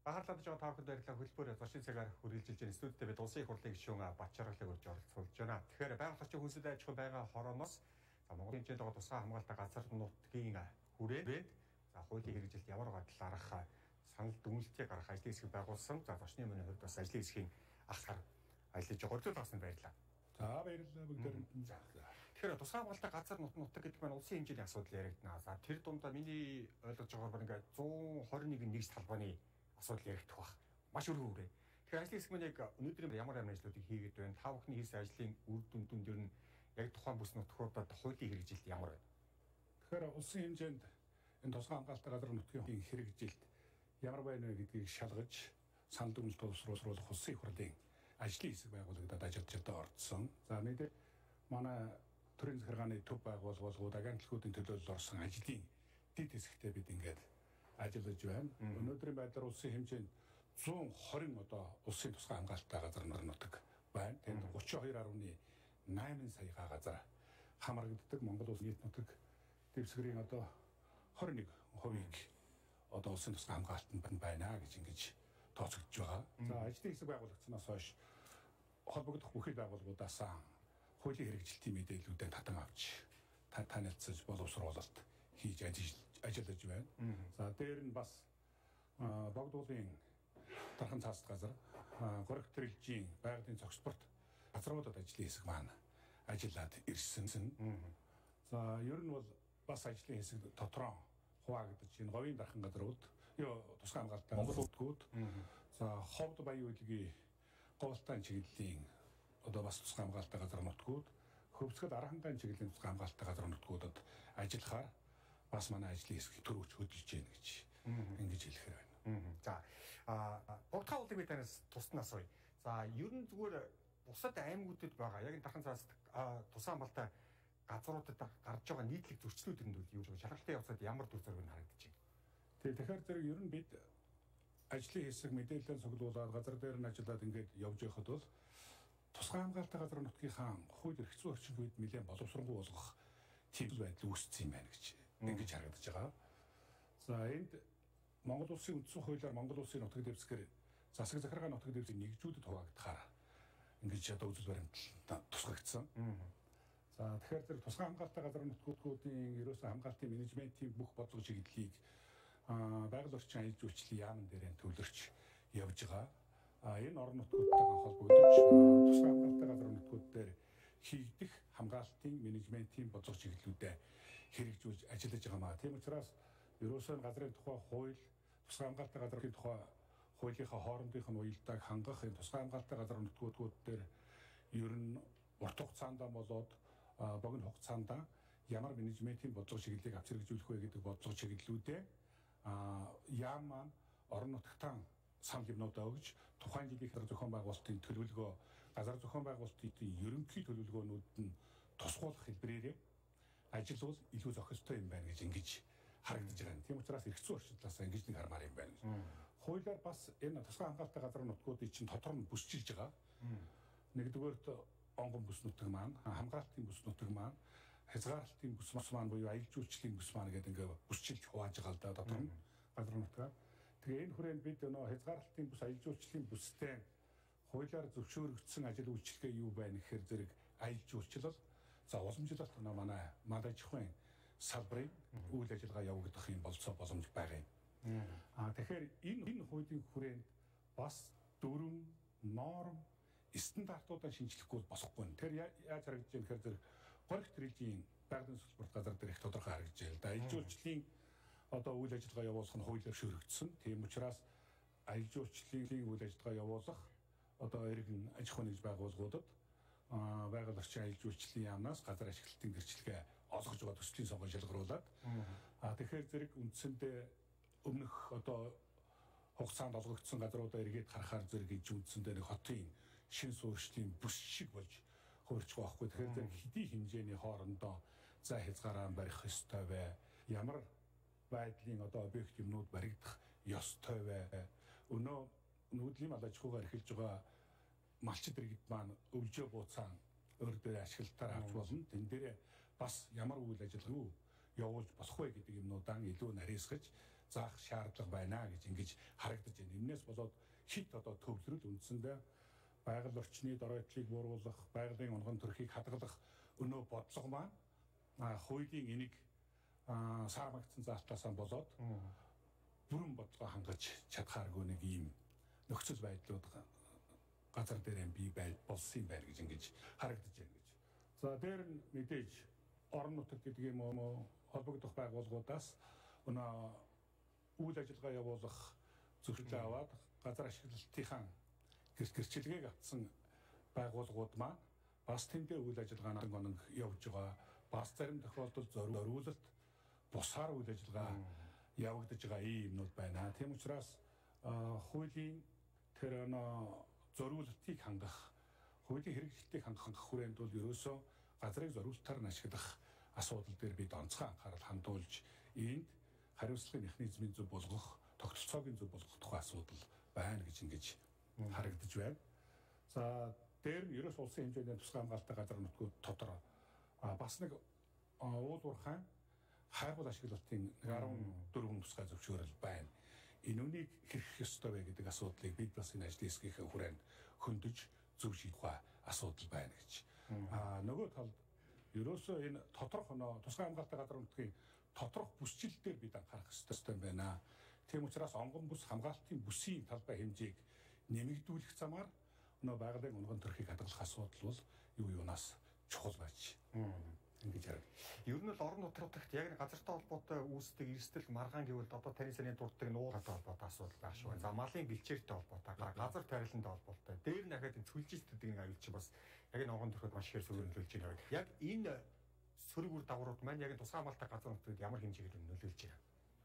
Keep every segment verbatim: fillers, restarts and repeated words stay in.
Бахарлаад байгаа таахад байрлал хөлбөр зочны цагаар хүрээлжилж байгаа студиуд бид улсын их хурлын гишүүн Ж.Батжаргалыг урьж оролцуулж байна. Тэгэхээр байгууллагын хүнсэд аж ахуйн байгаа хорооноос за Монголын хэмжээнд байгаа тусгай хамгаалалтын газар нутгийн хүрээнд за хуулийн хэрэгжилт ямар байгаа талаарх санал дүгнэлтийг гаргах ажлын хэсэг байгуулсан. За зочны өмнө хувьд бас ажлын хэсгийн ахсаар ажиллаж байгаа урьд тасанд баярлалаа. За баярлалаа бүгдээр. Тэгэхээр тусгай хамгаалалтын газар нут нутаг гэдэг нь улсын хэмжээний асуудал яригдана. За тэр дундаа миний ойлгож байгаагаар ингээд зуун хорин нэгэн нэгж талбаны асуудал яригдах баг. Маш өргөөрэй. Тэгэхээр ажлын хэсэг маань яг өнөөдөр ямар ямар ажлуудыг хийгээд байна? Та бүхний хийсэн ажлын үр дүн дүн дээр нь яг тухайн бүс нутгуудад хуулийн хэрэгжилт ямар байна? Тэгэхээр улсын хэмжээнд энэ тусгай хамгаалалтын газар нутгийн хэрэгжилт ямар байна вэ гэдгийг шалгаж санал дүгнэлт боловсруулах улсын их хурлын ажлын хэсэг байгуулагдаад ажилтнуудаа орцсон. За мэдээ манай төрийн захиргааны төв байгууллагууд агентлагуудын төлөөлөл орсон ажлын дэд хэсэгтээ бид ингээд ажиллаж байна. Өнөөдрийн байдлаар улсын хэмжээнд зуун хорин одоо улсын тусгай хамгаалалтын газар нутаг байна. Тэнд гурван хоёр гаруй найман сая газар хамрагддаг. Монгол улсын нийт нутаг дэвсгэрийн одоо хорин нэг хувийг одоо улсын тусгай хамгаалтанд байна гэж ингэж тооцогдож байгаа. За ажлын хэсэг байгуулагдсанаас хойш холбогдох бүхий байгууллагуудаас хуулийн хэрэгжилтийн мэдээллүүдээ татан авч танилцаж боловсруулалт хийж ажиллаж байна. За дээр нь бас богдуулын дархан цаасд газар гориг төрөлжийн байгалийн зогсборт газруудад ажлын хэсэг маань ажиллаад ирсэн. За ер нь бол бас ажлын хэсэг дотроо хуваагдаж энэ говийн дархан газрууд ёо тусгай хамгаалалтын Монголуудгууд за ховд баян үйлгийн говьлтын чиглэлийн одоо бас тусгай хамгаалалтын газар нутгууд хөвсгөл архангайн чиглэлийн тусгай хамгаалалтын газар нутгуудад ажиллахаар бас манай ажлын хэсэг төрөвч хөдөлж гэнэ гэж ингэж хэлэхээр байна. За а богдхан уулын би танаас туснаас уу. За ер нь зүгээр бусад аймагуудад байгаа яг энэ дархан цаас тусгай хамгаалалтын газруудад гарч байгаа нийтлэг зөрчлүүд нь юу вэ? Шалгалтын явцад ямар дүр зураг нь харагдаж байна? Тэгээ тэгэхээр зэрэг ер нь бид ажлын хэсэг мэдээлэлээ цуглуулад газар дээр нь ажиллаад ингээд явж байхад бол тусгай хамгаалалтын газар нутгийнхаа хууль эрх зүйн орчин үед нэлээд боловсронгуй болгох тийм байдал үүссэн юм байна гэж ингэж харагдаж байгаа. За энд Монгол улсын үндсэн хуулиар Монгол улсын нутаг дэвсгэр засаг захиргаа нутаг дэвсгэр нэгжүүдэд хуваагдахаар ингэж одоо үзэл баримтал тусгагдсан. За тэгэхээр зэрэг тусгай хамгаалалтын газар нутгуудын ерөөсөн хамгаалтын менежментийн бүх бодлого чиглэлийг байгаль орчин аяж үйлчлэлийн яамн дээр төвлөрч явж байгаа. Энэ орон нутгуудтайгаа холбогдож тусгай хамгаалалтын газар нутгууд дээр хийгдэх хамгаалтын менежментийн бодлого чиглэлүүдэд хэрэгжүүлж ажиллаж байгаа маа. Тийм учраас ерөөсөн газрын тухай хууль, тусгай хамгаалалтын газрын тухай хуулийнхаа хоорондынх нь уялдааг хангах энэ тусгай хамгаалалтын газар нутгууд дээр ер нь урт хугацаанд болоод богино хугацаанд ямар менежментийн бодлого чиглэлийг авч хэрэгжүүлэх вэ гэдэг бодлого чиглэлүүдэд яам маань орон нутгатаа санал юмнуудаа өгж тухайн жилийн газар зохион байгуулалтын төлөвлөгөө газар зохион байгуулалтын ерөнхий төлөвлөгөөнүүд нь тусгуулах хэлбэрээр ажиллавал илүү зохистой юм байна гэж ингэж харагдаж байгаа. Тийм учраас эрх зүйн орчин талаас ингэж нэг хармаар юм байна. Хуулиар бас энэ тусгай хамгаалалтын газар нутгуудыг чинь тодор нь бүсчилж байгаа. Нэгдүгээрт онгон бүс нутаг маань, хамгаалтын бүс нутаг маань, хязгаарлалтын бүс маань буюу аялал жуулчлалын бүс маань гэдэг ингээ бүсчилж хувааж байгаа л да дотор нь газар нутгаа. Тэгээ энэ хүрээнд бид нөө хязгаарлалтын бүс аялал жуулчлалын бүстэй хуулиар зөвшөөрөгдсөн ажил үйлчилгээ юу байна гэхээр зэрэг аялал жуулчлал за уламжлалт нөө манай мад аж ахуйн салбарын үйл ажиллагаа явагдах юм болцоо боломж байгаа юм. Аа тэгэхээр энэ энэ хуулийн хүрээнд бас дүрм, норм, стандартуудаа шинжлэхгүй босхгүй. Тэр яаж харагдаж байна гэхээр зэрэг гориг төрөлжийн байгалийн сүлбэрт газар дээр их тодорхой харагдаж байна. Аялал жуулчлалын одоо үйл ажиллагаа явуулах нь хуулиар шөөрөгдсөн. Тийм учраас аялал жуулчлалын үйл ажиллагаа явуулах одоо иргэн аж ахуйн нэгж байгууллагуудад байгаль орчин аялал жуулчлалын яамнаас газар ашиглалтын гэрчлэгээ олгож байгаа төслийн сонгон шалгаруулад а тэгэхээр зэрэг үндсэндээ өмнөх одоо хугацаанд олгогдсон газруудаа эргээд харахаар зэрэг иж үндсэндээ нэг хотын шин суурьшлийн бүс шиг болж хуурч байгаа байхгүй. Тэгэхээр зэрэг хэдий хэмжээний хоорондоо за хязгаараа барих ёстой вэ? Ямар байдлын одоо объект юмнууд баригдах ёстой вэ? Өнөө нүүдлийн аж ахуйгаар эхэлж байгаа малчид иргэд маань өвлжөө бууцаан өөр дээр ашиглалтаар авч болно. Тэн дээр бас ямар үйл ажиллагаа явуулж болох вэ гэдэг юмнуудаа илүү нарийсгаж заах шаардлага байна гэж ингэж харагдаж байна. Энээс болоод хит одоо төвлөрөл үндсэндээ байгаль орчны зориулалтыг бууруулах, байгалийн унган төрхийг хадгалах өнөө бодлого маань хуулийн энийг саармагдсан заалтаасаа болоод бүрэн бодлого хангаж чадхааргүй нэг ийм нөхцөл байдлууд газар дээр бий байж болсон юм байна гэж ингэж харагдаж байна гэж. За дээр нь мэдээж орон нутаг гэдэг юм уу холбогдох байгууллагуудаас өнөө үйл ажиллагаа явуулах зөвшөөрлөө аваад газар ашиглалтынхаа гэрчлэгийг авсан байгууллагууд маань бас тэндээ үйл ажиллагааны гоног явж байгаа. Бас зарим тохиолдолд зориулалт бусаар үйл ажиллагаа явагдаж байгаа юмнууд байна. Тийм учраас хуулийн тэр зориулалтыг хангах, хуулийн хэрэгжилтийг хангах хүрээнд бол ерөөсөө газрыг зориулалтаар нь ашиглах асуудал дээр бид онцгой анхаарал хандуулж энд хариуцлагын механизмын зөв болгох, тогтолцоог зөв болгох тухай асуудал байна гэж ингэж харагдаж байна. За дээр нь ерөөс улсын хэмжээний тусгай хамгаалалттай газар нутгууд дотор бас нэг уул уурхай хайргуул ашиглалтын арван дөрвөн тусгай зөвшөөрөл байна. Энэ үнийг хэрхэн ёстой вэ гэдэг асуудлыг бид бас энэ ажлын хэсгийнхээ хүрээнд хөндөж зөв шийдэх асуудал байна гэж. Аа нөгөө талд ерөөсөө энэ тодорх нөө тусгай хамгаалалттай газар нутгийн тодорх бүсчил дээр бид анхаарах ёстой юм байна. Тийм учраас онгон бүс хамгаалтын бүсийн талбай хэмжээг нэмэгдүүлэх замаар нөө байгалийн унган төрхийг хадгалах асуудал бол юу юунаас чухал байж ингэж хараг. Ер нь бол орон нутгадагт яг нэг газартай холбоотой үүсдэг эрсдэл маргаан гэвэл одоо таны саний дурддаг нууратай холбоотой асуудал байх шүү. За малын бэлчээртэй холбоотой, газар тариалантай холбоотой. Дээр нь дахиад энэ цүлжилтүүдийг нэг аюулч бас яг энэ онгон төрхөд маш ихээр сөргөнлүүлж байна. Яг энэ сөрөг үр дагаврууд маань яг энэ тусгай хамгаалалттай газар нутгад ямар хэмжээгээр нөлөөлж байна?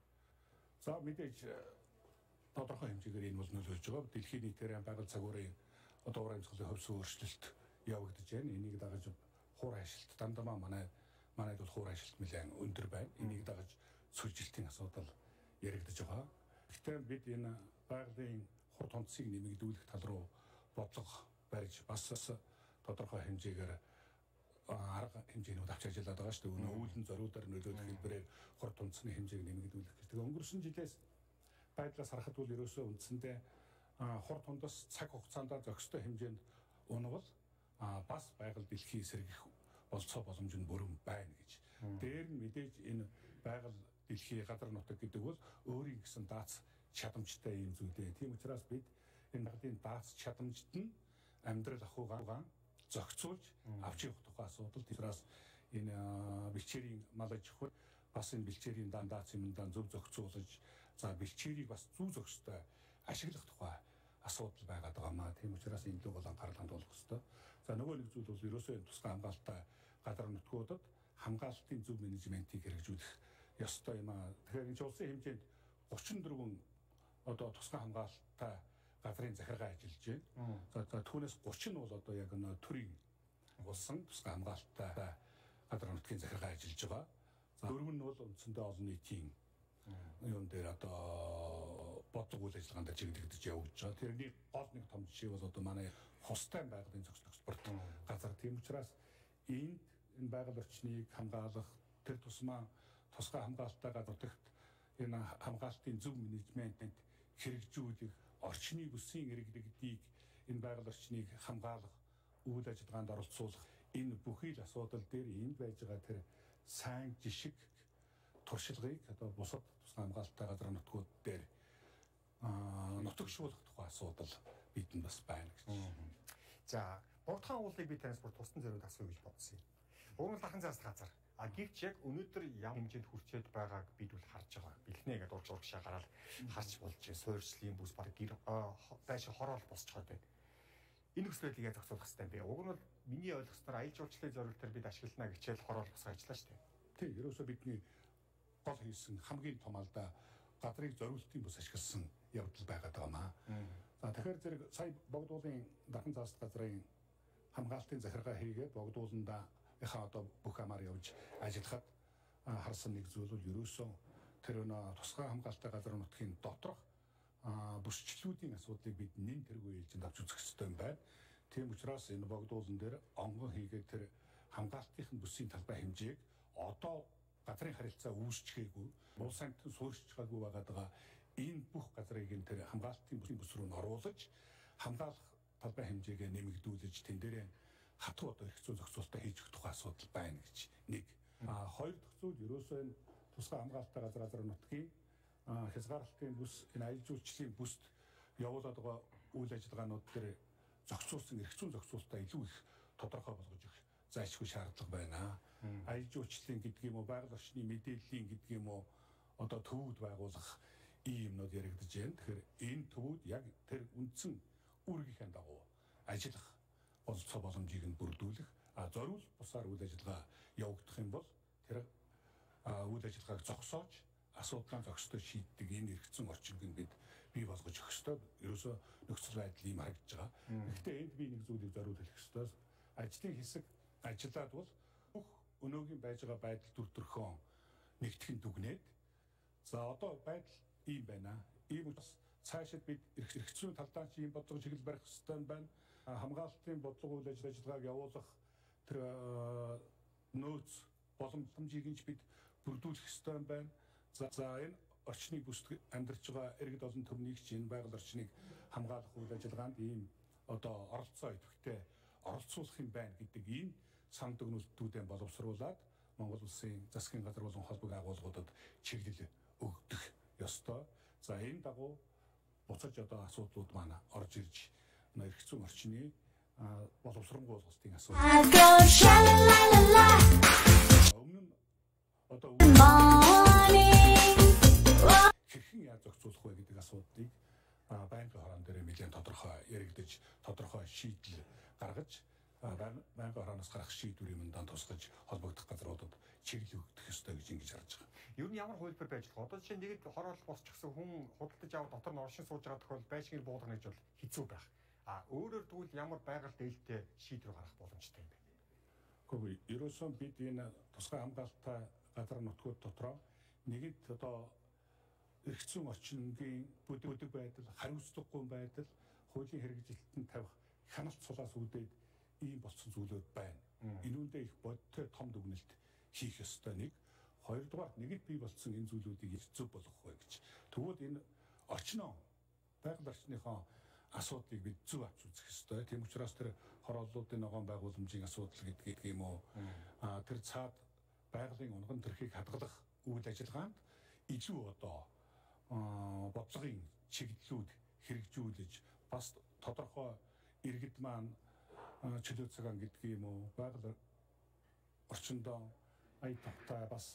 За мэдээж тодорхой хэмжээгээр энэ бол нөлөөлж байгаа. Дэлхийн нийтээр байгаль цагуурын одоо уран зохиолын хөвсөн өөрчлөлт явагдаж байна. Энийг дагаж хуур хайшилт дандаа манай манайд бол хуур хайшилт нэлээд өндөр байна. Энийг дагаж сүлжилтийн асуудал яригдаж байгаа. Гэхдээ бид энэ байгалийн хурд хонцыг нэмэгдүүлэх тал руу бодлого барьж бас тодорхой хэмжээгээр арга хэмжээнүүд авч ажиллаад байгаа шүү дээ. Өнөө үүлэн зориулаар нөлөөлөх хэлбэрээр хурд хонцны хэмжээг нэмэгдүүлэх гэж. Тэгээ өнгөрсөн жилээс байдлаас харахад бол ерөөсөө үндсэндээ хурд хондос цаг хугацаанд зохистой хэмжээнд унгал бас байгаль дэлхийн сэргийх болцоо боломж нь бүрэн байна гэж. Дээр нь мэдээж энэ байгаль дэлхийн газар нутаг гэдэг бол өөрийн гэсэн дац чадамжтай юм зүйлээ. Тийм учраас бид энэ байгалийн дац чадамжт нь амьдрал ахуйгаа зохицуулж авч явах тухай асуудал. Тиймээс энэ бэлчээрийн мал аж ахуй бас энэ бэлчээрийн дац юмдаа зөв зохицуулж, за бэлчээрийг бас зүү зохистой ашиглах тухай асуудал байгаад байгаа маа. Тийм учраас энэ л бол анхаарал хандуулах хэрэгтэй. За нөгөө нэг зүйл бол ерөөсөө энэ тусгай хамгаалалттай газар нутгуудад хамгаалалтын зөв менежментийг хэрэгжүүлэх ёстой юм аа. Тэгэхээр энэ улсын хэмжээнд гучин дөрвөн одоо тусгай хамгаалалттай газрын захиргаа ажиллаж байна. За за түүнээс гурван нь бол одоо яг нөө төрийн болсон тусгай хамгаалалттай газар нутгийн захиргаа ажиллаж байгаа. За дөрөв нь бол үндсэндээ олон нийтийн юун дээр одоо бодлого үйл ажиллагаанд чиглэгдэж явж байгаа. Тэрний гол нэг том жишээ бол одоо манай хустай байгалийн зохистой спорт газар. Тийм учраас энд энэ байгаль орчныг хамгаалах, тэр тусмаа тусгай хамгаалалттай газар энэ хамгаалтын зөв менежментэд хэрэгжүүлэх, орчны бүсийн иргэдийг энэ байгаль орчныг хамгаалах, үйл ажиллагаанд оролцуулах энэ бүхий л асуудал дээр энд байж байгаа тэр сайн жишг туршлагыг одоо бусад тусгай хамгаалалттай газар нутгууд дээр нутагшуулах тухай асуудал бидэнд бас байна гэж. За, Богдхан уулыг би танаас бүр тусдан зориуд асууя гэж бодсон юм. Уурал дахин цаас газар. А гэвч яг өнөөдөр ямар хэмжээнд хүрчээд байгааг бид бол харж байгаа. Бэлхнэ гэдэг урж урагшаа гараад харж болж суурьшлын бүс баг гэр байшин хороол босчоод байна. Энэ төслүүдийг яаж зохицуулах хэрэгтэй юм бэ? Уг нь бол миний ойлгосноор аялал жуулчлалын зорилтоор бид ашиглана гэхэл хороол босгоо ажиллаа шүү дээ. Тийм, ерөөсөө бидний гол хийсэн хамгийн том алдаа газрыг зориултын бус ашигласан явдал байгаад байгаа маа. За тэгэхээр зэрэг сая богдуулын дахин цаас газрын хамгаалтын захиргаа хийгээд богдууландаа яхаа одоо бүх амаар явж ажиллахад харсан нэг зүйл бол ерөөсөө тэр нөө тусгай хамгаалалттай газар нутгийн доторх бүсчлүүдийн асуудлыг бид нэн тэргүй ээлжинд авч үзэх хэрэгтэй юм байна. Тийм учраас энэ богдуулан дээр онгон хийгээд тэр хамгаалтын бүсийн талбай хэмжээг одоо газрын харилцаа үүсчихээгүй, улс амьтан суурьж байгаагүй байгаа энэ бүх газрыг энэ тэр хамгаалалтын бүс рүү н оруулаж хамгаалах талбай хэмжээгээ нэмэгдүүлж тэн дээрээ хатуу одоо их зүйн зохицуулалтаа хийж өгөх тухай асуудал байна гэж нэг. А хоёр дахь зүйл ерөөсөө энэ тусгай хамгаалалттай газар газар нутгийн хязгаарлалтын бүс энэ аялал жуулчлалын бүст явуулаад байгаа үйл ажиллагаанууд дээр зохицуулсан эрх зүйн зохицуулалтаа илүү их тодорхой болгож өгөх зайлшгүй шаардлага байна. Аялал жуулчлалын гэдэг юм уу, байгаль орчны мэдээллийн гэдэг юм уу, одоо төвүүд байгуулах ийм юмнууд яригдж байна. Тэгэхээр энэ төвүүд яг тэр үндсэн үүргийнхээ дагуу ажиллах болцоо боломжийг нь бүрдүүлэх, а зориул бусаар үйл ажиллагаа явагдах юм бол тэр үйл ажиллагааг зогсоож асуудлаа зохистой шийддэг энэ эрх зүйн орчинг нь бид бий болгож өгөх ёстой. Ерөөсөө нөхцөл байдал ийм харагдаж байгаа. Гэхдээ энд би нэг зүйлийг зориул хэлэх ёстой. Ажлын хэсэг ажиллаад бол бүх өнөөгийн байж байгаа байдал дүр төрхөө нэгтгэн дүгнээд за одоо байдал ийм байна. Ийм учраас цаашид бид эрх зүйн талдаа чи ийм бодлого чиглэл барих ёстой байна. Хамгаалалтын бодлого үйл ажиллагааг явуулах тэр нөөц боломжийг нь бид бүрдүүлэх ёстой байна. За за энэ орчныг бүсд амьдарч байгаа иргэд олон төмнийг чинь байгаль орчныг хамгаалах үйл ажиллагаанд ийм одоо оролцоо идэвхтэй оролцуулах юм байна гэдэг ийм санд өгнөлтүүдээ боловсруулад Монгол улсын засгийн газар болон холбог агуулгуудад чиглэл өгдөх ёстой. За энэ дагуу буцаж одоо асуудлууд маань орж ирж эрх зүйн орчны боловсронгуй уулгалтын асуудал. Өмнө нь одоо хэрхэн яаж зохицуулах вэ гэдэг асуудлыг байнгын хорон дээр нэлээд тодорхой яригдж, тодорхой шийдэл гаргаж, байнгын хороноос гарах шийдвэрийн дан тусгаж холбогдох газруудад чиглэл өгөх ёстой гэж ингэж харж байгаа. Ер нь ямар хөлбөр байж болох? Одоо жишээ нэгэд хороол босчихсон хүн худалдаж аваад дотор нь оршин сууж байгаа тохиол байшинг буулгах гэж бол хэцүү байх. А өөрөөр тэгвэл ямар байгаль дээлтэй шийдвэр гаргах боломжтой юм бэ? Гэхдээ ерөөсөө бид энэ тусгай хамгаалалттай газар нутгууд дотроо нэгэд одоо эрх зүйн орчингийн бүдэг байдал, хариуцлагагүй байдал, хуулийн хэрэгжилтэнд тавих хяналт сулаас үүдээд ийм болсон зүйлүүд байна. Энүүндээ их бодтой том дүгнэлт хийх ёстой нэг. Хоёрдугаар нэгэд бий болсон энэ зүйлүүдийг зөв болгох вэ гэж. Тэгвэл энэ орчноо байгаль орчныхоо асуудлыг бид зөв авч үзэх ёстой. Тийм учраас тэр хорооллуудын ногоон байгууламжийн асуудал гэдэг юм уу? А тэр цаад байгалийн унган төрхийг хадгалах үйл ажиллагаанд илүү одоо бодлогын чиглэлүүд хэрэгжүүлж бас тодорхой иргэд маань чөлөө цагаан гэдэг юм уу? Байгаль орчиндөө ая тавтай бас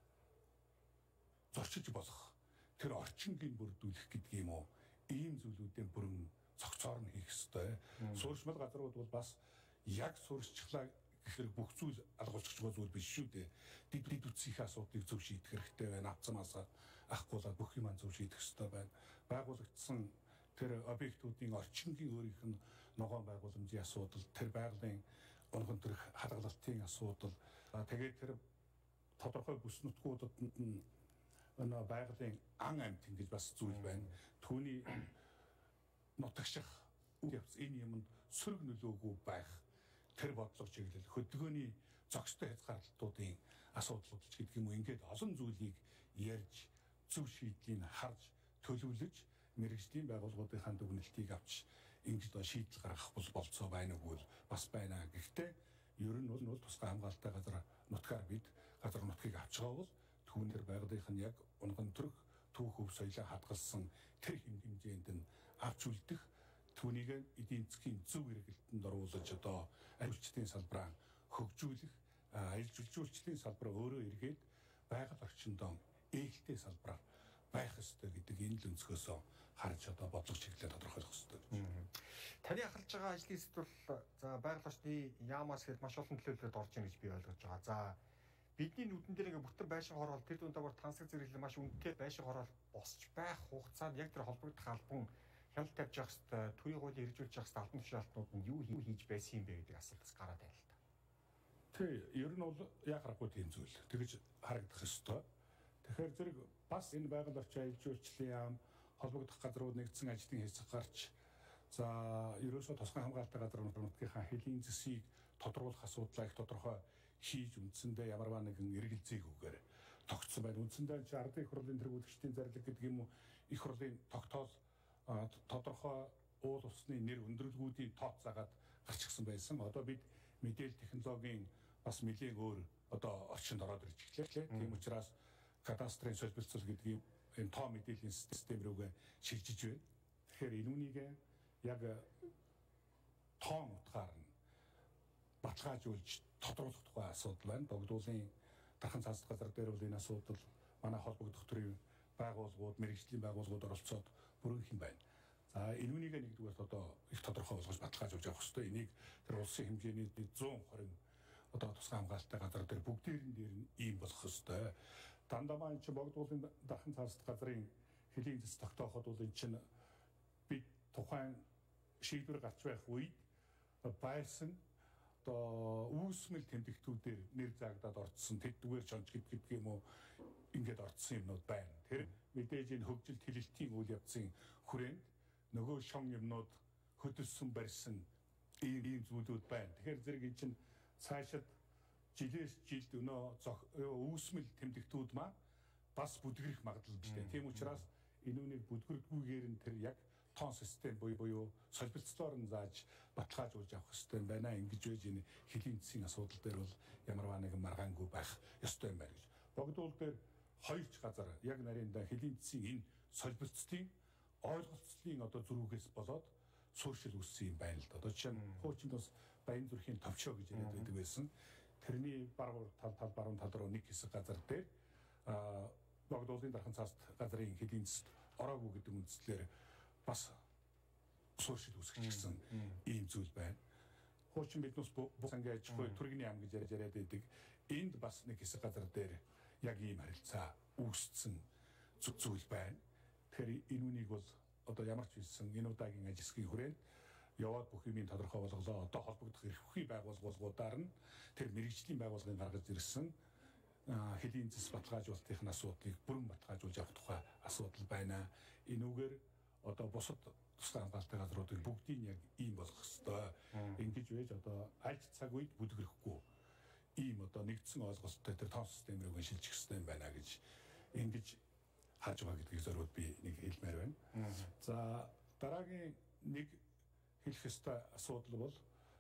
зорчиж болох тэр орчингийн бүрдүүлэх гэдэг юм уу? Ийм зүйлүүдийн бүрэн цогцоор нь хийх ёстой. Суурьшмал газрууд бол бас яг суурьшчлаа гэхээр бүх зүйл алгуулчих байгаа зүйл биш шүү дээ. Дид дид үтсийн асуудлыг зөв шийдэх хэрэгтэй байна. Авцамаасаа ахгуулаад бүх юм зөв шийдэх ёстой байна. Байгуулагдсан тэр объектуудын орчингийн өөрийнх нь ногоон байгууламжийн асуудал, тэр байгалийн унган төрх хадгалалтын асуудал, тэгээд тэр тодорхой бүс нутгуудад нь энэ байгалийн ан амьт ингэж бас зүйл байна. Түүний нутагших энэ юмд сөрөг нөлөөгүй байх тэр бодлого чиглэл хөдөлгөөний зохистой хязгаарлалтуудын асуудлууд ч гэдэг юм уу ингээд олон зүйлийг ярьж зөв шийдлийг харж төлөвлөж мэргэжлийн байгууллагуудынхаа дүгнэлтийг авч ингэж шийдэл гаргах бол болцоо байна уу бас байна. Гэхдээ ер нь бол тусгай хамгаалалттай газар нутгаар бид газар нутгийг авч байгаа бол түүнээр байгалийнх нь яг унган төрх түүх өв соёлоо хадгалсан тэр хэмжээнд нь авч үлдэх түүнийг эдийн засгийн зөв эргэлтэнд оруулж одоо ажилчдын салбараа хөгжүүлэх аялал жуулчлалын салбар өөрөө эргээд байгаль орчиндөө ээлтэй салбараар байх ёстой гэдэг энэ л өнцгөөс харж одоо бодлого чиглэлээ тодорхойлох ёстой гэж. Таны ахалж байгаа ажлын сэдвэл за байгаль орчны яамаас гээд маш олон төлөвлөлөд орж ийн гэж би ойлгож байгаа. За бидний нүдэн дээр ингээ бүтэн байшин хороол тэр дунд дагавар тансаг зэрэглэл маш үнэтэй байшин хороол босч байх хугацаанд яг тэр холбогдох албан хяналт тавьж явах хэвээр төрийн хуулийг хэрэгжүүлж явах хэвээр албан тушаалтнууд нь юу хийж байсан юм бэ гэдэг асуултаас гараад байна л да. Тэг ер нь бол яг харахгүй тийм зүйл. Тэгэж харагдах ёстой. Тэгэхээр зэрэг бас энэ байгаль орчин аялал жуулчлалын яам холбогдох газрууд нэгдсэн ажлын хэсэг гарч за ерөөсөө тусгай хамгаалалттай газар нутгийнхаа хэлийн зэсийг тодруулах асуудлаа их тодорхой хийж үндсэндээ ямарваа нэгэн эргэлзээгүйгээр тогтсон байна. Үндсэндээ чи ардын их хурлын тэргүүлэгчдийн зарлиг гэдэг юм уу их хурлын тогтоол тодорхой уул усны нэр өндөрлгүүдийн тооц загаад гарч ирсэн байсан. Одоо бид мэдээлэл технологийн бас нэлээд өөр одоо орчинд ороод ирж эхлэв. Тийм учраас кадастрын солилцол гэдэг энэ тоо мэдээллийн систем рүүгээ шилжиж байна. Тэгэхээр энүүнийг яг тоон утгаар нь баталгаажуулж тодруулах тухай асуудал байна. Богдуулын дархан цаасд газар дээр бол энэ асуудал манай холбогдох төрийн байгууллагууд, мэрэгжлийн байгууллагууд оролцоод бүрэнхэн байна. За энүүнийг нэгдүгээр одоо их тодорхой болгож баталгаажуулж явах хэрэгтэй. Энийг тэр улсын хэмжээний зуун хорин одоо тусгай хамгаалалттай газар дээр бүгдээрэн дээр нь ийм болох хэрэгтэй. Дандаа маань чи богдуулын дархан цаасд газрын хэлийн зэс тогтооход бол эн чинь бид тухайн шийдвэр гарч байх үед байрсан одоо үүсмэл тэмдэгтүүдээр нэр заагдаад орцсон тэдгээр чонч гэдэг юм уу ингээд орцсон юмнууд байна. Тэр мэдээж энэ хөгжилт хилэлтийн үйл явцын хүрээнд нөгөө шон юмнууд хөдөлсөн барьсан ийм ийм зүйлүүд байна. Тэгэхээр зэрэг эн чинь цаашид жилээс жилд өнөө үүсмэл тэмдэгтүүд маань бас бүдгэрэх магадлал биштэй. Тийм учраас энүүнийг бүдгэрдгүйгээр нь тэр яг тоон систем буюу буюу солилцлоор нь зааж баталгаажуулж авах хэрэгтэй байна. Ингэж байж энэ хэлийн засгийн асуудал дээр бол ямарваа нэгэн маргаангүй байх ёстой юм байна гэж. Богдуул дээр хоёрч газар яг нарийнда хэлийн засгийн энэ солилцлын ойлголцлын одоо зөрүүгээс болоод суурьшил үүссэн юм байна л да. Одоо жишээ нь хуучин бас Баян зүрхийн товчоо гэж яриад байдаг байсан. Тэрний баруун тал тал баруун тал руу нэг хэсэг газар дээр Богдуулын дархан цаасд газрын хэлийн засд ороогүй гэдэг үндслээр бас суурьшил үүсгэжсэн ийм зүйл байна. Хуучин биднээс бус ангиж хой төргийн ам гэж яриад яриад байдаг. Энд бас нэг хэсэг газар дээр яг ийм харилцаа үүссэн зүйл байна. Тэгэхээр энүүнийг бол одоо ямар ч хэлсэн энэ удаагийн ажилсгийн хүрээнд яваад бүх юмыг тодорхой болголоо. Одоо холбогдох эрхүй байгууллагуудаар нь тэр мэрэгжлийн байгууллагын гаргаж ирсэн хэлийн зэс баталгаажуулалтын асуудлыг бүрэн баталгаажуулж авах тухай асуудал байна. Энүүгээр одоо бусад тусгай хамгаалалтын газруудыг бүгдийг яг ийм болох ёстой. Ингэж байж одоо аль цаг үед бүдгэрэхгүй ийм одоо нэгдсэн ойлголттой тэр тоон систем рүү шилжих ёстой юм байна гэж ингэж хааж байгаа гэдгийг зориуд би нэг хэлмээр байна. За дараагийн нэг хэлэх ёстой асуудал бол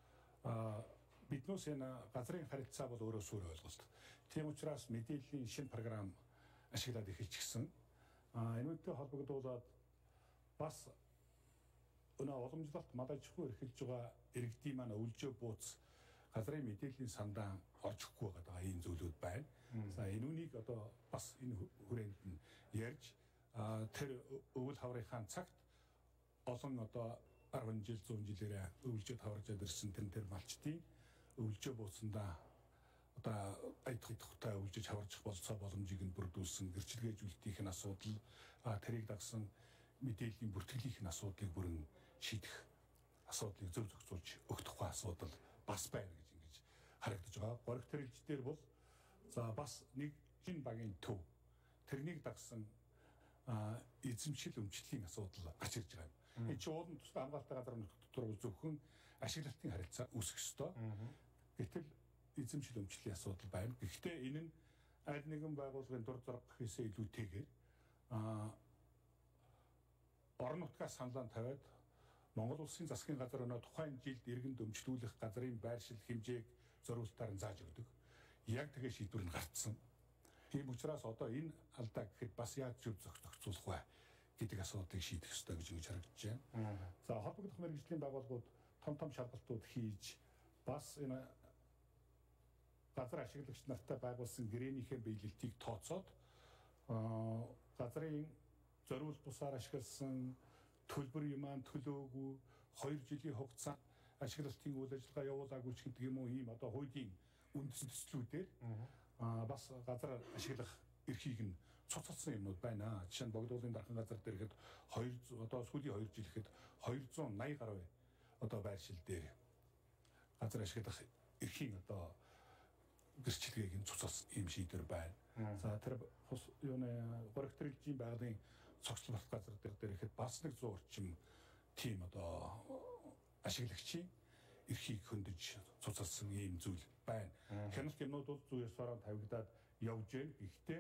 биднээс энэ газрын харилцаа бол өөрөө суурь ойлголт. Тийм учраас мэдээллийн шинэ програм ашиглаад эхэлчихсэн. Энүүтэй холбогдуулаад бас өнөө уламжлалт мадажгүй эрхэлж байгаа иргэдийн маань өвлжөө бууц газрын мэдээллийн сандаан орж ихгүй байгаа ийм зүйлүүд байна. За энүүнийг одоо бас энэ хүрээнд нь ярьж тэр өвөл хаврынхаа цагт олон одоо арван жил зуун жилээрээ өвлжөөд хаваржаад ирсэн тэр тэр малчдын өвлжөө бууцсандаа одоо айдахтай өвлжөж хаварчих болцоо боломжийг нь бүрдүүлсэн гэрчлэгээжүүлэлтийн асуудал тэрийг дагсан мэдээллийн бүртгэлийнх нь асуудлыг бүрэн шийдэх асуудлыг зөв зохицуулж өгөх тухай асуудал бас байна гэж ингэж харагдаж байгаа. Горих тэрэлж дээр бол за бас нэг шинэ багийн төв тэрнийг дагсан эзэмшил өмчлөлийн асуудал гарч ирж байгаа юм. Энэ чинь уулын тусгай хамгаалалтын газар нутаг дотор зөвхөн ашиглалтын харилцаа үүсэх ёстой. Гэтэл эзэмшил өмчлөлийн асуудал байна. Гэхдээ энэ нь аль нэгэн байгууллагын дур зориг гэхээсээ илүүтэйгээр орон нутгаас саналаа тавиад Монгол улсын засгийн газар өнөө тухайн жилд иргэн дөмжлүүлэх газрын байршил хэмжээг зориултаар нь зааж өгдөг. Яг тэгээ шийдвэр нь гарцсан. Тийм учраас одоо энэ алдаа гэхэд бас яаж зөв зохицуулах вэ гэдэг асуудлыг шийдэх ёстой гэж ингэж харагдаж байна. За холбогдох мэргэжлийн байгууллагууд том том шалгалтууд хийж бас энэ газар ашиглагч нартай байгуулсан гэрээнийхээ биелэлтийг тооцоод газрын зориулт бусаар ашигласан төлбөр юман төлөөгүй хоёр жилийн хугацаанд ашиглалтын үйл ажиллагаа явуулаагүй ч гэдэг юм уу ийм одоо хуулийн үндэслэлүүдээр бас газар ашиглах эрхийг нь цуцалсан юмнууд байна. Жишээ нь Богдуулын дархан газар дээр ихэд хоёр одоо сүүлийн хоёр жил ихэд хоёр зуун наяа гаруй одоо байршил дээр газар ашиглах эрхийн одоо гэрчлэгийг нь цуцалсан ийм шийдвэр байна. За тэр хус юуны горих тэрэлжийн байгалийн цогцлолт газар дээр дээр ихэд бас нэг зуун орчим тийм одоо ашиглагчийн эрхийг хөндөж цуцалсан ийм зүйл байна. Хяналт юмнууд бол зүйр сороо тавигдаад явж байна. Гэхдээ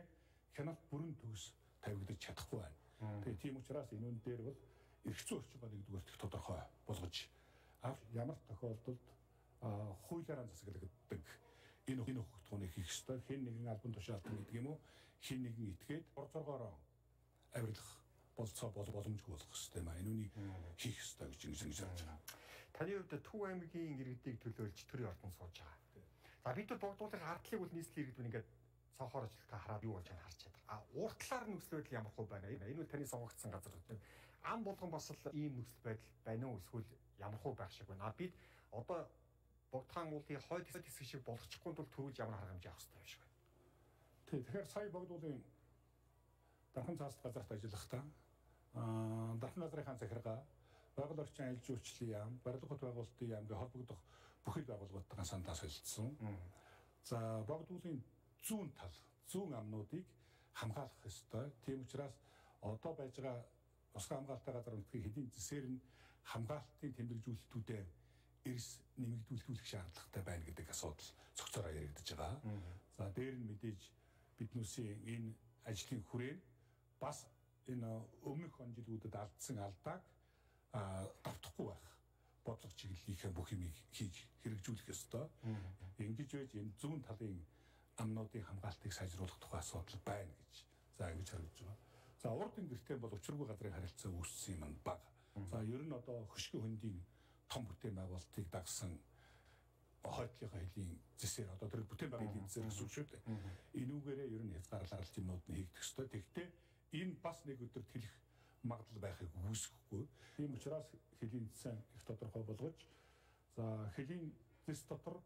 хяналт бүрэн төгс тавигдаж чадахгүй байна. Тэгээ тийм учраас энэ үн дээр бол эрх зүйн орчингаа нэгдүгээр их тодорхой болгож ямар тохиолдолд хуулиараа засаглагддаг энэ энэ хөгтгөөнийг хийх ёстой. Хэн нэгэн албан тушаалтан гэдэг юм уу? Хэн нэгэн итгээд борцоогоор авирлах болцоо боломжгүй болох ёстой юм а. Энэ үнийг хийх ёстой гэж ингэж харж байгаа. Таны хувьд Төв аймгийн иргэдийг төлөөлж төрийн ордон сууж байгаа. За бид бол богдуулын ардлыг бол нийслэлийн иргэдүүд ингээд цонхоор ажилтгаа хараад юу болж байгааг харж чадах. А уртлаар нөхцөл байдал ямар хөө байна? Энэ бол таны сонгогдсон газар. Ам болгон бас л ийм нөхцөл байдал байна уу? Эсвэл ямар хөө байх шиг байна? А бид одоо Богдхан уулын хойд хэсэг шиг болгочихгүй тул төрүүлж ямар арга хэмжээ авах хэрэгтэй юм шиг байна. Тэг. Тэгэхээр сая Богдуулын дархан цааст газарт ажиллахдаа аа дархан газрын захиргаа байгаль орчин аялал жуулчлалын яам, барилга хот байгуулалтын яам гэх холбогдох бүхэл байгууллагуудтай сандаа солилцсон. За Богдуулын зүүн тал, зүүн амнуудыг хамгаалах ёстой. Тийм учраас одоо байж байгаа Тусгай хамгаалалтын газар нутгийн хэдийн зэсээр нь хамгаалтын тэмдэглэжүүлэлтүүдэд эрс нэмэгдүүлэх шаардлагатай байна гэдэг асуудал цогцороо яригдж байгаа. За дээр нь мэдээж биднүүсийн энэ ажлын хүрээ бас энэ өмнөх он жилүүдэд алдсан алдааг давтахгүй байх бодлого чиглэлийнхээ бүх юмыг хийж хэрэгжүүлэх ёстой. Ингэж байж энэ зүүн талын амнуудын хамгаалтыг сайжруулах тухай асуудал байна гэж за ингэж харагдж байгаа. За урд гэртээ бол учиргүй газрын харилцаа үүссэн юм баг. За ер нь одоо хөшгөө хөндийн том бүтээн байгуулалтыг дагсан хойдлынхаа хэлийн зэсээр одоо тэр бүтээн байгуулалтын зэсээр гэсэн үг шүү дээ. Энүүгээрээ ер нь хязгаарлалт юмнууд нь хийгдэх ёстой. Тэгэхдээ энэ бас нэг өдөр тэлэх магадлал байхыг үүсэхгүй. Тийм учраас хэлийн зэсээ их тодорхой болгож за хэлийн зэс дотор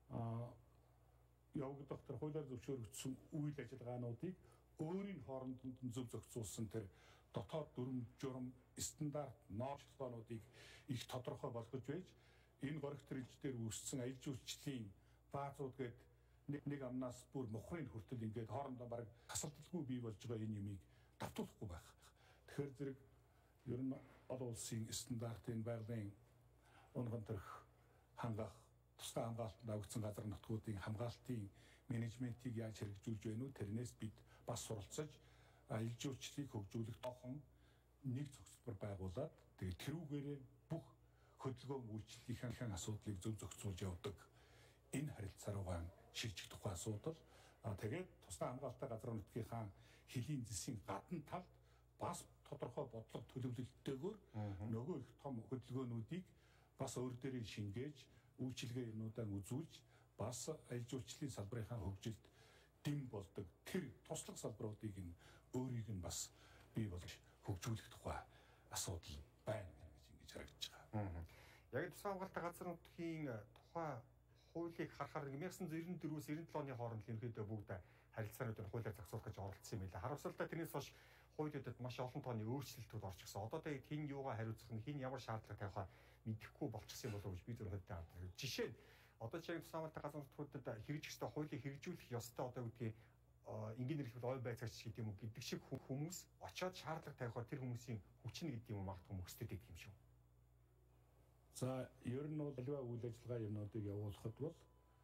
явагдах тэр хуулиар зөвшөөрөгдсөн үйл ажиллагаануудыг өөрийн хоорондоо зөв зохицуулсан тэр дотоод дүрм журам стандарт нооцлогоонуудыг их тодорхой болгож байж энэ горигт төрөлждөр үүссэн аялал жуулчлалын баазууд гээд нэг нэг амнаас бүр мухрын хүртэл ингээд хоорондоо бараг хасалталгүй бий болж байгаа энэ юмыг давтуулахгүй байх. Тэгэхээр зэрэг ер нь олон улсын стандартын байгалийн унган төрх хангах тусгай хамгаалтанд авагдсан газар нутгуудын хамгаалтын менежментийг яаж хэрэгжүүлж байна уу? Тэрнээс бид бас суралцаж аялал жуулчлалыг хөгжүүлэх тохон нэг цогцлбор байгуулад тэгээд тэрүүгээрээ бүх хөдөлгөөн үйлчлэлийн асуудлыг зөв зохицуулж явдаг энэ харилцаа руугаа шилжих тухай асуудал. А тэгээд тусгай хамгаалалтын газар нутгийнхаа хэлийн зэсийн гадна талд бас тодорхой бодлого төлөвлөлттэйгээр нөгөө их том хөдөлгөөнүүдийг бас өөр дээрээ шингээж үйлчилгээ юмудаа үзүүлж бас аялал жуулчлалын салбарынхаа хөгжилд дэм болдог тэр туслах салбаруудыг нь өөрийг нь бас бий болгож хөгжүүлэх тухай асуудал байна гэж ингэж харагдаж байгаа. Яг тусгай хамгаалалтын газар нутгийн тухай хуулийг харахаар нэг 천구백 девяносто дөрвөөс девяносто оны хооронд ерөнхийдөө бүгд харилцаануудыг хуулиар зохицуулах гэж оролцсон юм байна. Харамсалтай тэрнээс хойш хуулиудад маш олон тооны өөрчлөлтүүд орж ирсэн. Одоо тэгээд хин юугаа хариуцах нь хин ямар шаардлага тавихаа мэдэхгүй болчихсон юм болов уу гэж би зөв хөдөлгөөн авдаг. Жишээ нь одоо чинь тусгай хамгаалалтын газар нутгуудад хэрэгжих ёстой хуулийг хэрэгжүүлэх ёстой одоо гэдгийг энгийн нэрхэл ой байцаагч гэдэг юм уу гэдэг шиг хүмүүс очиод шаардлага тавихаар тэр хүмүүсийн хүчин гэдэг юм уу магадгүй мөсдөд гэдэг юм шүү. За ер нь бол аливаа үйл ажиллагаа юмнуудыг явуулахад бол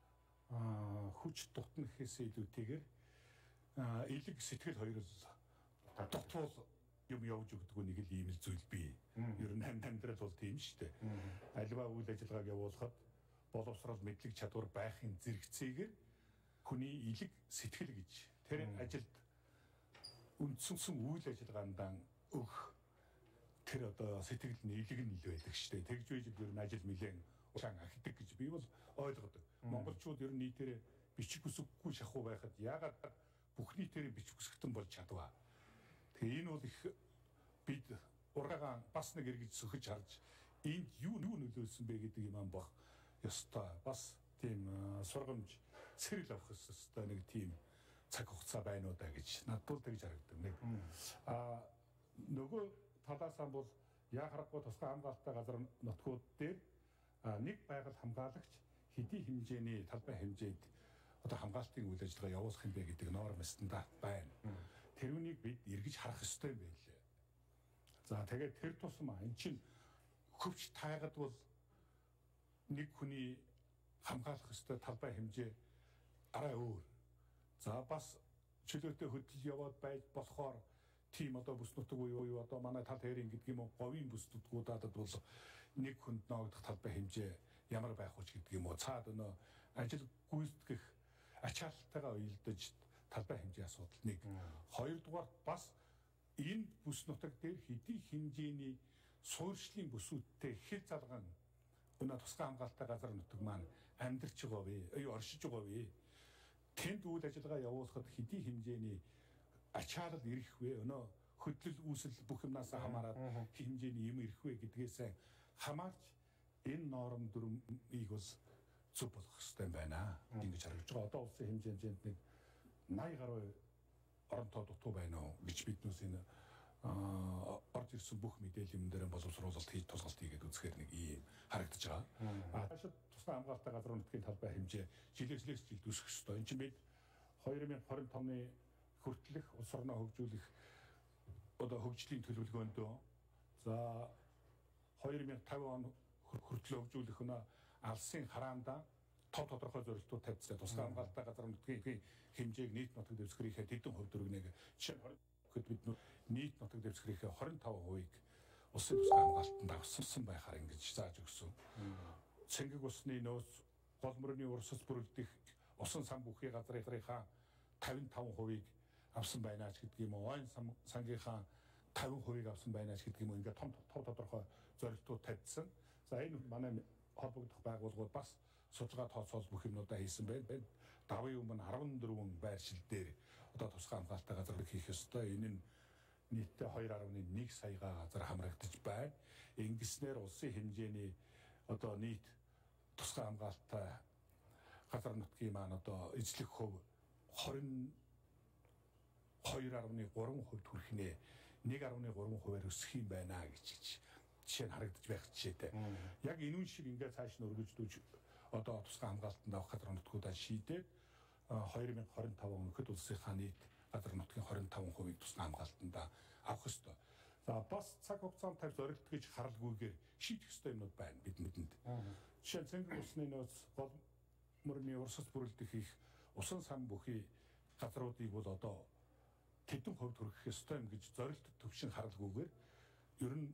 хүч дутна гэхээсээ илүүтэйгээр элэг сэтгэл хоёр л дутвал юм явж өгдөг нэг л ийм л зүйл бий. Ер нь амьдрал бол тийм шүү дээ. Аливаа үйл ажиллагааг явуулахад боловсрал мэдлэг чадвар байхын зэрэгцээгээр хүний элэг сэтгэл гэж тэр ажилд үндсэнсэн үйл ажиллагаандаа өг тэр одоо сэтгэл нь элэг нь ил байдаг шүү дээ. Тэгж байж ер нь ажил нэлээн удаан ахидаг гэж би бол ойлгодог. Монголчууд ер нь нийтээрээ бичих бүсггүй шахуу байхад яагаад бүх нийтээрээ бичих бүсгтэн болж чадваа. Тэгээ энэ бол их бид ургаан бас нэг эргэж сөхөж харж энд юу юу нөлөөлсөн бэ гэдэг юм баг ёстой. Бас тийм сургамж сэрэл авах ёстой нэг тийм цаг хугацаа байна уу да гэж надад тэгж харагдав. Нэг а нөгөө талаасаа бол яа харахгүй тусгай хамгаалалтын газар нутгууд дээр нэг байгаль хамгаалагч хэдий хэмжээний талбай хэмжээнд одоо хамгаалтын үйл ажиллагаа явуулах юм бэ гэдэг норм стандарт байна. Тэрүүнийг бид эргэж харах ёстой юм байлээ. За тэгээд тэр тусмаа эн чинь хөвч тайгад бол нэг хүний хамгаалах ёстой талбай хэмжээ арай өөр. За бас чөлөөтэй хөдөл яваад байж болохоор тийм одоо бүс нутаг уу одоо манай тал хэрийн гэдэг юм уу говийн бүс нутгуудад бол нэг хүнд ноогдох талбай хэмжээ ямар байх вэ гэдэг юм уу цаад өнөө ажил гүйцэтгэх ачаалтайгаа уялдаж талбай хэмжээ асуудал нэг хоёрдугаар бас энэ бүс нутаг дээр хэдий хэмжээний суурьшлын бүсүүдтэй хэл залгаан өнөө тусгай хамгаалалттай газар нутаг маань амьдарч байгаа вэ оршиж байгаа вэ тэнд үйл ажиллагаа явуулахад хэдий хэмжээний ачаалал ирэх вэ өнөө хөдлөл үүсэл бүх юмнаас хамаарат хэмжээний юм ирэх вэ гэдгээс хамаарч энэ норм дүрмийг бас зөв болгох хэрэгтэй байна ингэж харагдаж байгаа. Одоо улсын хэмжээнд нэг наяа гаруй оронтой дутуу байна уу гэж биднээс энэ орж ирсэн бүх мэдээлэл юм дээр боловсруулалт хийж тусгалт хийгээд үзэхээр нэг ийм харагдаж байгаа. А хашид тусгай хамгаалалттай газар нутгийн талбай хэмжээ жилээс жилд өсөх ёстой. Энд чинь бид хоёр мың хорин тавны хүртэлх улс орноо хөгжүүлэх одоо хөгжлийн төлөвлөгөөндөө за хоёр мың тавь он хүртэл хөгжүүлэх өнөө алсын хараанда тов тодорхой зорилтууд тавьсан. Тусгай хамгаалалттай газар нутгийн хэмжээг нийт нутаг дэвсгэрийнхээ тэдэн хувь дөрөвнөг жишээ нь бид нийт нутаг дэвсгэрийнхээ хорин таван хувийг улсын тусгай хамгаалтанд авсан байхаар ингэж зааж өгсөн. Цэнгэг усны нөөц гол мөрний урсас бүрэлдэх усан сан бүхий газрынхаа тавин таван хувийг авсан байна ч гэдэг юм уу. Ойн сангийнхаа тавин хувийг авсан байна ч гэдэг юм уу. Ингээд том тов тодорхой зорилтууд тавьсан. За энэ манай холбогдох байгууллагууд бас судалгаа тооцоол бүх юмнуудаа хийсэн байна. Давын өмнө арван дөрвөн байршил дээр одоо тусгай хамгаалалттай газар хийх ёстой. Энэ нь нийтдээ хоёр гаруй нэг саяга газар хамрагдаж байна. Ингэснээр улсын хэмжээний одоо нийт тусгай хамгаалалттай газар нутгийн маань одоо эзлэх хөв хорин хоёр гаруй гурван хувьд хүрэх нэ нэг гаруй гурван хувиар өсөх юм байна гэж жишээ нь харагдаж байх жишээтэй. Яг энэ үн шиг ингээд цааш нь өргөжлөж одоо тусгай хамгаалтанд авах газар нутгуудаа шийдээд хоёр мың хорин таван өнөхөд улсынхаа нийт газар нутгийн хорин таван хувийг тусгай хамгаалтанд авах ёстой. За бас цаг хугацаанд тавь зорилт гэж харалгүйгээр шийдэх ёстой юмнууд байна бидэнд. Жишээ нь цэнгэг усны нөөц гол мөрний урсас бүрэлдэх их усан сан бүхий газруудыг бол одоо тэдэн хувьд хүргэх ёстой юм гэж зорилт төвшин харалгүйгээр ер нь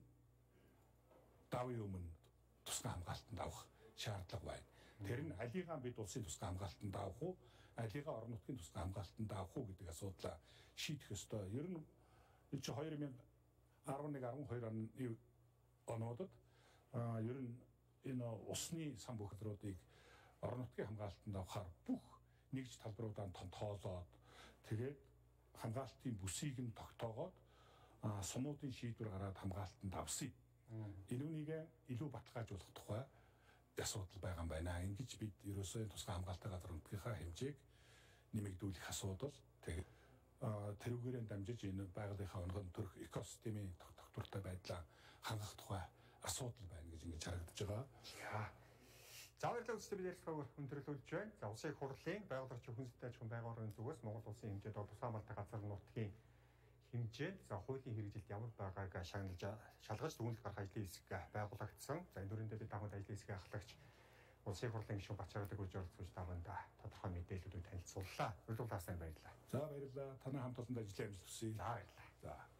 давын өмнө тусгай хамгаалтанд авах шаардлага байна. Тэр нь алигаа бид улсын тусгай хамгаалтанд авах уу, алигаа орон нутгийн тусгай хамгаалтанд авах уу гэдэг асуудлаа шийдэх ёстой. Ер нь чи хоёр мың арван нэг арван хоёр онуудад ер нь энэ усны сан бүхрүүдийг орон нутгийн хамгаалтанд авахар бүх нэгж талбаруудаа тоолоод тэгээд хамгаалтын бүсийг нь тогтоогоод сумуудын шийдвэр гараад хамгаалтанд авсан. Энэ үнийг илүү баталгаажуулах тухай асуудал байгаа юм байна. Ингэж бид ерөөсөө тусгай хамгаалалттай газар нутгийнхаа хэмжээг нэмэгдүүлэх асуудал тэгээд тэрүүгээрээ дамжиж энэ байгалийнхаа онгон төрх экосистемийн тогтвортой байдлаа хангах тухай асуудал байна гэж ингэж харагдаж байгаа. За баярлалаа үстэй бид ярилцлагыг өндөрлүүлж байна. За улсын их хурлын байгууллагч хүн сэдвийн аж ахуйн байнгын орны зүгээс Монгол улсын хэмжээнд тусгай хамгаалалттай газар нутгийн хэмжээнд за хуулийн хэрэгжилт ямар байгааг шагналж шалгаж дүгнэлт гарах ажлын хэсэг байгуулагдсан. За энэ дүрэндээ бид тахад ажлын хэсгийн ахлагч улсын их хурлын гишүүн Батжаргалыг үрж оролцож таванд тодорхой мэдээллүүдийг танилцууллаа. Урьдчилан таастай баярлалаа. За баярлалаа. Танай хамт олонд ажлын амжилт хүсье. За баярлалаа. За